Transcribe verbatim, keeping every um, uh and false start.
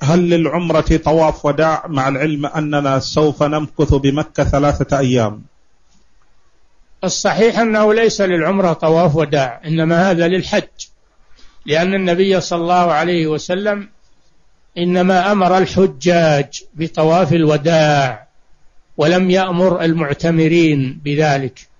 هل للعمرة طواف وداع مع العلم أننا سوف نمكث بمكة ثلاثة أيام؟ الصحيح أنه ليس للعمرة طواف وداع، إنما هذا للحج، لأن النبي صلى الله عليه وسلم إنما أمر الحجاج بطواف الوداع ولم يأمر المعتمرين بذلك.